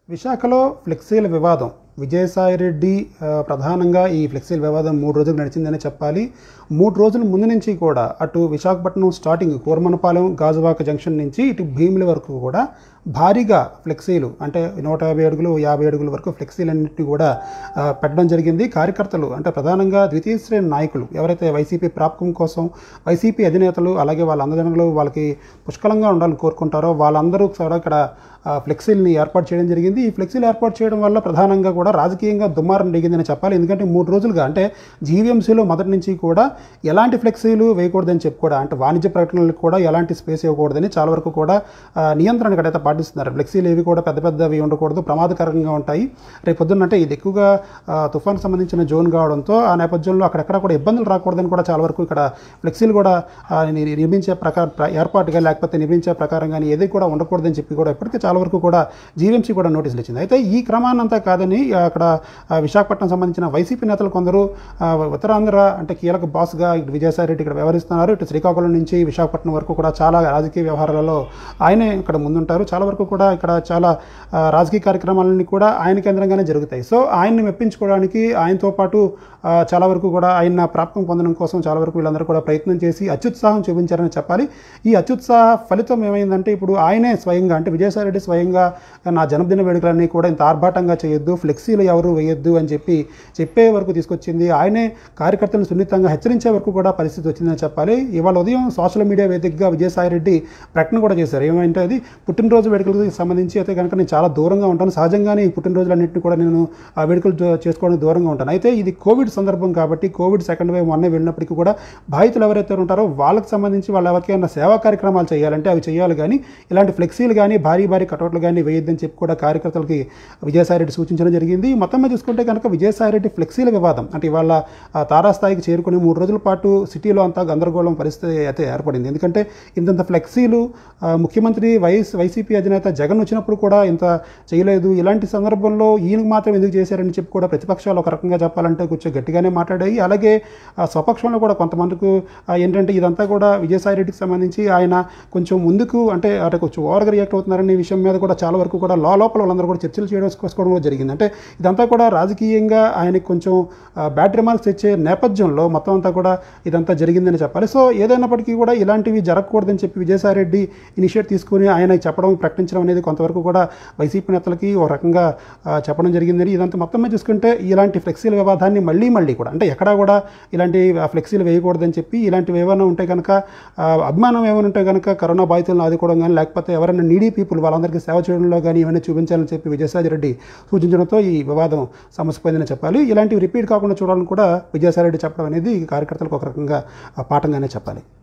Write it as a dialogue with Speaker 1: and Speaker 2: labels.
Speaker 1: విశాఖలో ఫ్లెక్సీల వివాదం విజయసాయిరెడ్డి ప్రధానంగా ఈ ఫ్లెక్సీల వివాదం 3 రోజులు నడిచిందని చెప్పాలి. 3 రోజుల ముందు నుంచి కూడా అటు విశాఖపట్నం స్టార్టింగ్ కోరమనపాలెం గాజువాక జంక్షన్ నుంచి ఇటు భీమిలి వరకు కూడా భారీగా ఫ్లెక్సీలు అంటే 150 అడుగులు 50 అడుగుల వరకు ఫ్లెక్సీలన్నింటినీ కూడా పెట్టడం జరిగింది. కార్యకర్తలు అంటే ప్రధానంగా ద్వితీయ శ్రేణి నాయకులు ఎవరైతే వైసీపీ ప్రాపకం కోసం వైసీపీ అధినేతలు అలాగే వాళ్ళ అందజనులు వాళ్ళకి పుష్కలంగా ఉండాలని కోరుకుంటారో వాళ్ళందరూ కూడా ఇక్కడ ఫ్లెక్సీలని ఏర్పాటు చేయడం జరిగింది. ఈ ఫ్లెక్సీలు ఏర్పాటు చేయడం వల్ల ప్రధానంగా కూడా రాజకీయంగా దుమారం దిగిందని చెప్పాలి. ఎందుకంటే 3 రోజులుగా అంటే జీవీఎంసీలో మొదటి నుంచి కూడా ఎలాంటి ఫ్లెక్సీలు వేయకూడదని చెప్పుకోవడం అంటే వాణిజ్య ప్రకటనలకు కూడా ఎలాంటి స్పేస్ ఇవ్వకూడదని చాలా వరకు కూడా నియంత్రణ ఇక్కడైతే పాటిస్తున్నారు. ఫ్లెక్సీలు ఏవి కూడా పెద్దవి ఉండకూడదు, ప్రమాదకరంగా ఉంటాయి. రేపు పొద్దున్న అంటే ఇది ఎక్కువగా తుఫాను సంబంధించిన జోన్ కావడంతో ఆ నేపథ్యంలో అక్కడెక్కడ కూడా ఇబ్బందులు రాకూడదని కూడా చాలా వరకు ఇక్కడ ఫ్లెక్సీలు కూడా నిర్మించే ఏర్పాటుగా లేకపోతే నిర్మించే ప్రకారం కానీ ఏది కూడా ఉండకూడదని చెప్పి కూడా ఇప్పటికీ చాలా వరకు కూడా జీవీఎంసీ కూడా నోటీసులు ఇచ్చింది. అయితే ఈ క్రమాన్నంతా కాదని అక్కడ విశాఖపట్నం సంబంధించిన వైసీపీ నేతలు కొందరు ఉత్తరాంధ్ర అంటే కీలక బాస్గా ఇటు విజయసాయిరెడ్డి ఇక్కడ వ్యవహరిస్తున్నారు. ఇటు శ్రీకాకుళం నుంచి విశాఖపట్నం వరకు కూడా చాలా రాజకీయ వ్యవహారాలలో ఆయనే ఇక్కడ ముందుంటారు. చాలా వరకు కూడా ఇక్కడ చాలా రాజకీయ కార్యక్రమాలన్నీ కూడా ఆయన కేంద్రంగానే జరుగుతాయి. సో ఆయన్ని మెప్పించుకోవడానికి ఆయనతో పాటు చాలా వరకు కూడా ఆయన ప్రాప్తం పొందడం కోసం చాలా వరకు వీళ్ళందరూ కూడా ప్రయత్నం చేసి అత్యుత్సాహం చూపించారని చెప్పాలి. ఈ అత్యుత్సాహ ఫలితం ఏమైందంటే ఇప్పుడు ఆయనే స్వయంగా అంటే విజయసాయిరెడ్డి స్వయంగా నా జన్మదిన వేడుకలన్నీ కూడా ఇంత ఆర్భాటంగా చేయొద్దు, ఫ్లెక్సీలు ఎవరు వేయొద్దు అని చెప్పే వరకు తీసుకొచ్చింది. ఆయనే కార్యకర్తలను సున్నితంగా హెచ్చరించే వరకు కూడా పరిస్థితి వచ్చిందని చెప్పాలి. ఇవాళ ఉదయం సోషల్ మీడియా వేదికగా విజయసాయిరెడ్డి ప్రకటన కూడా చేశారు. ఏమంటే అది పుట్టినరోజు వేడుకలకు సంబంధించి అయితే కనుక నేను చాలా దూరంగా ఉంటాను, సహజంగానే ఈ పుట్టినరోజులన్నింటినీ కూడా నేను ఆ వేడుకలు చేసుకోవడానికి దూరంగా ఉంటాను. అయితే ఇది కోవిడ్ సందర్భం కాబట్టి కోవిడ్ సెకండ్ వేవ్ మొన్నే వెళ్ళినప్పటికీ కూడా బాధితులు ఎవరైతే ఉంటారో వాళ్ళకి సంబంధించి వాళ్ళు ఎవరికైనా సేవా కార్యక్రమాలు చేయాలంటే అవి చేయాలి, కానీ ఇలాంటి ఫ్లెక్సీలు కానీ భారీ కటౌట్లు కానీ వేయొద్దని చెప్పి కూడా కార్యకర్తలకి విజయసాయిరెడ్డి సూచించడం జరిగింది. మొత్తం మీద చూసుకుంటే కనుక విజయసాయిరెడ్డి ఫ్లెక్సీల వివాదం అంటే ఇవాళ తారాస్థాయికి చేరుకుని 3 రోజుల పాటు సిటీలో అంతా గందరగోళం పరిస్థితి అయితే ఏర్పడింది. ఎందుకంటే ఇంత ఫ్లెక్సీలు ముఖ్యమంత్రి వైసీపీ అధినేత జగన్ వచ్చినప్పుడు కూడా ఇంత చేయలేదు. ఇలాంటి సందర్భంలో ఈయనకు మాత్రం ఎందుకు చేశారని చెప్పి కూడా ప్రతిపక్షాలు ఒక రకంగా చెప్పాలంటే కొంచెం గట్టిగానే మాట్లాడాయి. అలాగే స్వపక్షంలో కూడా కొంతమందికి ఏంటంటే ఇదంతా కూడా విజయసాయిరెడ్డికి సంబంధించి ఆయన కొంచెం ముందుకు అంటే కొంచెం ఓవర్గా రియాక్ట్ అవుతున్నారనే విషయం మీద కూడా చాలా వరకు కూడా లోపల వాళ్ళందరూ కూడా చర్చలు చేసుకోవడం కూడా జరిగింది. అంటే ఇదంతా కూడా రాజకీయంగా ఆయనకి కొంచెం బ్యాడ్ రిమార్క్స్ ఇచ్చే నేపథ్యంలో మొత్తం అంతా కూడా ఇదంతా జరిగిందని చెప్పాలి. సో ఏదైనప్పటికీ కూడా ఇలాంటివి జరగకూడదని చెప్పి విజయసాయిరెడ్డి ఇనిషియేట్ తీసుకుని ఆయన చెప్పడం ప్రకటించడం అనేది కొంతవరకు కూడా వైసీపీ నేతలకి ఒక రకంగా చెప్పడం జరిగిందని ఇదంతా మొత్తం మీద చూసుకుంటే ఇలాంటి ఫ్లెక్సీల వివాదాన్ని మళ్ళీ కూడా అంటే ఎక్కడా కూడా ఇలాంటి ఫ్లెక్సీలు వేయకూడదని చెప్పి ఇలాంటివి ఏమైనా ఉంటే కనుక అభిమానం ఏమైనా ఉంటే కనుక కరోనా బాధితులను ఆదుకోవడం కానీ లేకపోతే ఎవరైనా నీడీ పీపుల్ వాళ్ళందరికీ సేవ చేయడంలో కానీ ఇవన్నీ చూపించాలని చెప్పి విజయసాయిరెడ్డి సూచించడంతో ఈ వివాదం సమసిపోయిందని చెప్పాలి. ఇలాంటివి రిపీట్ కాకుండా చూడాలని కూడా విజయసాయిరెడ్డి చెప్పడం అనేది కార్యకర్తలకు ఒక రకంగా పాఠంగానే చెప్పాలి.